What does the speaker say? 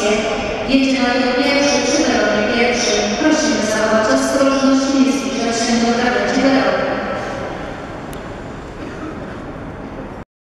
Jedzie na tor pierwszy, przy peronie pierwszym. Prosimy zachować ostrożność